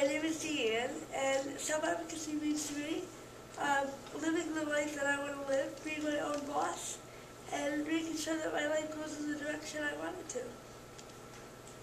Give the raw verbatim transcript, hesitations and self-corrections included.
my name is Deanne, and self-advocacy means to me um, living the life that I want to live, being my own boss, and making sure that my life goes in the direction I want it to.